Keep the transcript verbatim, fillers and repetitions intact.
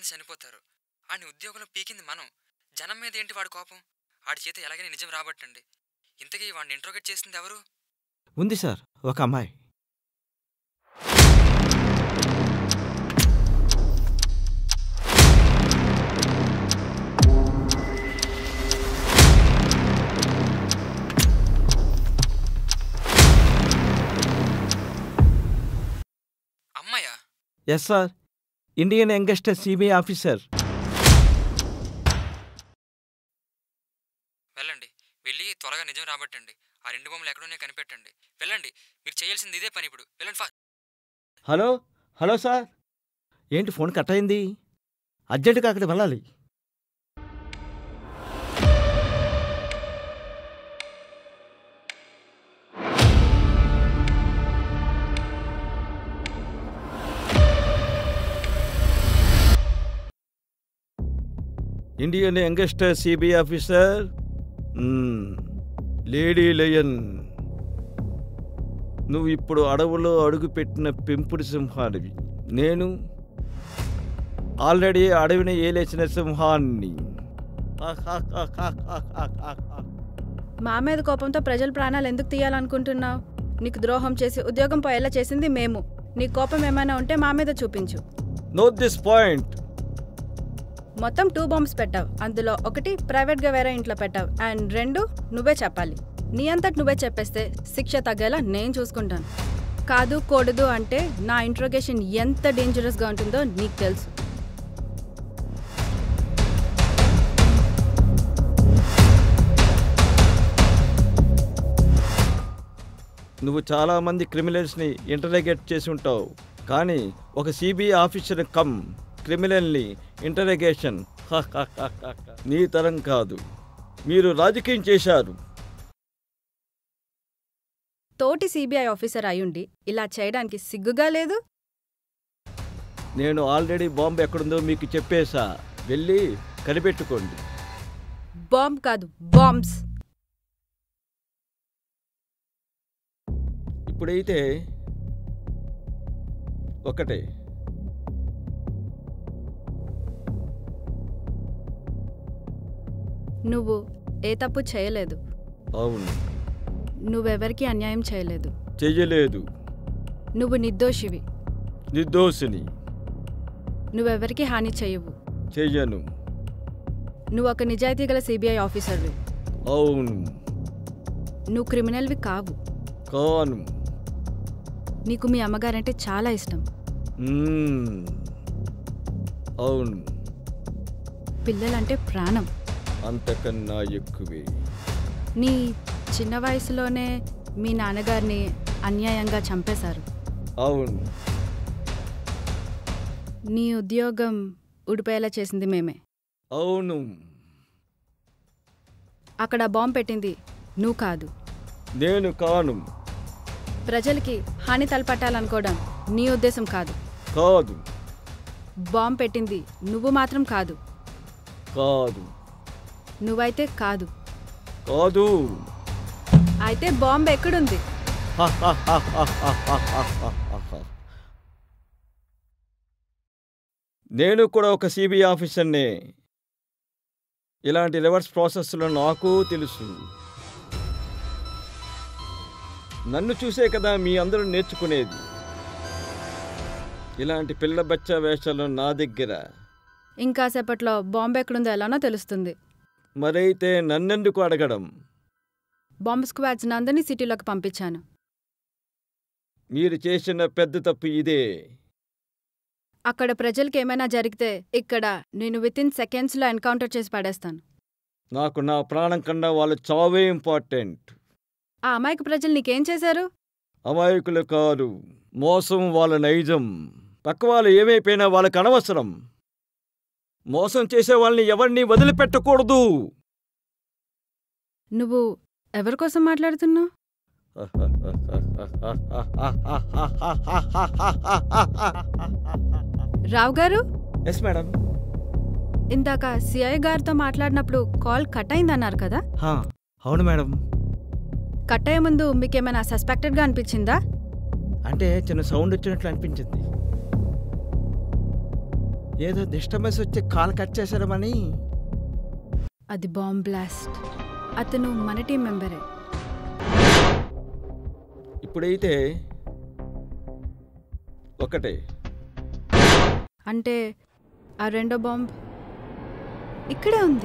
మంది చనిపోతారు. ఆడిని ఉద్యోగంలో పీకింది మనం. జనం మీద ఏంటి వాడి కోపం? ఆడి చేత ఎలాగైనా నిజం రాబట్టండి. ఇంతకీ వాడిని ఇంట్రోగేట్ చేసింది ఎవరు? ఉంది సార్, ఒక అమ్మాయి. అమ్మాయా? Yes sir, Indian youngest CBI officer. వెళ్ళండి, వెళ్ళి త్వరగా నిజం రాబట్టండి. ఆ రెండు బొమ్మలు ఎక్కడున్నాయో కనిపెట్టండి. వెళ్ళండి, మీరు చేయాల్సింది ఇదే పని ఇప్పుడు. వెళ్ళండి ఫా. హలో హలో సార్, ఏంటి ఫోన్ కట్ అయింది? అర్జెంటుగా అక్కడికి వెళ్ళాలి. Indian youngest CBI officer lady lion, నువ్వు ఇప్పుడు అడవులో అడుగుపెట్టిన పెంపుడు సింహానివి. నేను ఆల్రెడీ అడవిని ఏలేసిన సింహాన్ని. మా మీద కోపంతో ప్రజల ప్రాణాలు ఎందుకు తీయాలనుకుంటున్నావు? నీకు ద్రోహం చేసి ఉద్యోగం పోయేలా చేసింది మేము. నీ కోపం ఏమైనా ఉంటే మా మీద చూపించు. Note this point. మొత్తం టూ బాంబ్స్ పెట్టావు. అందులో ఒకటి ప్రైవేట్గా వేరే ఇంట్లో పెట్టావు, అండ్ రెండు నువ్వే చెప్పాలి. నీ అంతటి నువ్వే చెప్పేస్తే శిక్ష తగ్గేలా నేను చూసుకుంటాను. కాదు కూడదు అంటే నా ఇంట్రోగేషన్ ఎంత డేంజరస్గా ఉంటుందో నీకు తెలుసు. నువ్వు చాలామంది క్రిమినల్స్ని ఇంటరాగేట్ చేసి ఉంటావు, కానీ ఒక సిబిఐ ఆఫీసర్ కమ్ క్రిమినల్ని ఇంటరాగేషన్ నీ తరం కాదు. మీరు రాజకీయం చేశారు. తోటి సిబిఐ ఆఫీసర్ అయ్యుండి ఇలా చేయడానికి సిగ్గుగా లేదు? నేను ఆల్రెడీ బాంబు ఎక్కడుందో మీకు చెప్పేశా, వెళ్ళి కనిపెట్టుకోండి. బాంబ్ కాదు, బాంబ్స్. ఇప్పుడైతే ఒకటే. నువ్వు ఏ తప్పు చేయలేదు. అవును. నువ్వెవరికి అన్యాయం చేయలేదు. చెయ్యలేదు. నువ్వు నిర్దోషివి. నిర్దోషిని. నువ్వెవరికి హాని చెయ్యవు. చెయ్యను. నువ్వు ఒక నిజాయితీ గల సిబిఐ ఆఫీసర్వి. అవును. నువ్వు క్రిమినల్వి కావు. కాను. నీకు మీ అమ్మగారంటే చాలా ఇష్టం. అవును. పిల్లలంటే ప్రాణం. అంతకన్నా ఎక్కువే. నీ చిన్న వయసులోనే మీ నాన్నగారిని అన్యాయంగా చంపేశారు. అవును. నీ ఉద్యోగం ఊడిపోయేలా చేసింది మేమే. అవును. అక్కడ బాంబు పెట్టింది నువ్వు కాదు. నేను కాను. ప్రజలకి హాని తలపట్టాలనుకోవడం నీ ఉద్దేశం కాదు. కాదు. బాంబు పెట్టింది నువ్వు మాత్రం కాదు. కాదు. నువ్వైతే కాదు. కాదు. అయితే బాంబు ఎక్కడుంది? నేను కూడా ఒక సిబిఐ ఆఫీసర్నే. ఇలాంటి రివర్స్ ప్రాసెస్లో నాకు తెలుసు. నన్ను చూసే కదా మీ అందరూ నేర్చుకునేది. ఇలాంటి పిల్ల బచ్చా వేషాలు నా దగ్గర. ఇంకాసేపట్లో బాంబు ఎక్కడుందో ఎలానో తెలుస్తుంది. మరైతే నన్నెందుకు అడగడం? బాంబు స్క్వాడ్స్ నందని సిటీలోకి పంపించాను. మీరు చేసిన పెద్ద తప్పు ఇదే. అక్కడ ప్రజలకి ఏమైనా జరిగితే ఇక్కడ నేను వితిన్ సెకండ్స్లో ఎన్కౌంటర్ చేసి పడేస్తాను. నాకు నా ప్రాణం కన్నా వాళ్ళ చావే ఇంపార్టెంట్. ఆ అమాయక ప్రజలు నీకేం చేశారు? అమాయకులు కాదు, మోసం వాళ్ళ నైజం. పక్క వాళ్ళు ఏమైపోయినా వాళ్ళకి అనవసరం. మోసం చేసే వాళ్ళని ఎవరిని వదిలిపెట్టకూడదు. నువ్వు ఎవరికోసం మాట్లాడుతున్నావు? రావు గారు. Yes madam. ఇందాక సిఐ గారితో మాట్లాడినప్పుడు కాల్ కట్ అయిందన్నారు కదా? అవును మేడం. కట్ అయ్యే ముందు మీకేమైనా సస్పెక్టెడ్గా అనిపించిందా? అంటే చిన్న సౌండ్ వచ్చినట్లు అనిపించింది. ఏదో డిస్టర్బెన్స్ వచ్చి కాల్ కట్ చేశారమని. అది బాంబ్ బ్లాస్ట్. అతను మన టీం మెంబరే. ఇప్పుడైతే ఒకటే. అంటే ఆ రెండో బాంబ్ ఇక్కడే ఉంది.